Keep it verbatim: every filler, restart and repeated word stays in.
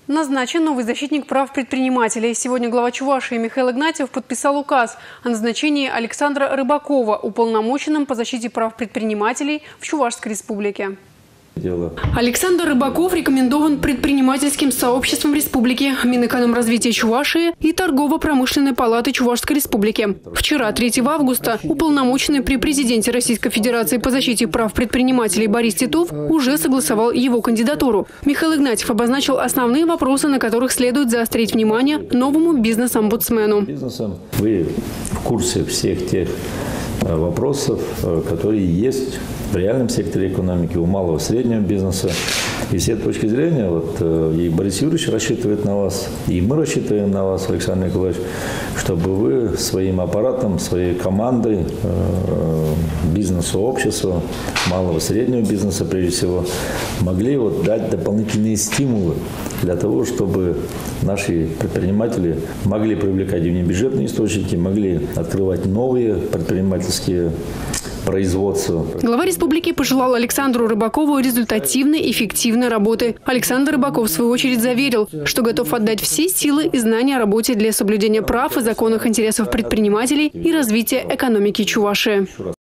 Назначен новый защитник прав предпринимателей. Сегодня глава Чувашии Михаил Игнатьев подписал указ о назначении Александра Рыбакова уполномоченным по защите прав предпринимателей в Чувашской республике. Дело. Александр Рыбаков рекомендован предпринимательским сообществом республики, Минэкономразвития Чувашии и Торгово-промышленной палаты Чувашской республики. Вчера, третьего августа, уполномоченный при президенте Российской Федерации по защите прав предпринимателей Борис Титов уже согласовал его кандидатуру. Михаил Игнатьев обозначил основные вопросы, на которых следует заострить внимание новому бизнес-омбудсмену. Бизнесом вы в курсе всех тех вопросов, которые есть в реальном секторе экономики, у малого и среднего бизнеса. И с этой точки зрения вот, и Борис Юрьевич рассчитывает на вас, и мы рассчитываем на вас, Александр Николаевич, чтобы вы своим аппаратом, своей командой, бизнес-сообщества, малого и среднего бизнеса, прежде всего, могли вот дать дополнительные стимулы для того, чтобы наши предприниматели могли привлекать и внебюджетные источники, могли открывать новые предпринимательские производства. Глава республики пожелал Александру Рыбакову результативной, эффективной работы. Александр Рыбаков, в свою очередь, заверил, что готов отдать все силы и знания работе для соблюдения прав и законных интересов предпринимателей и развития экономики Чувашии.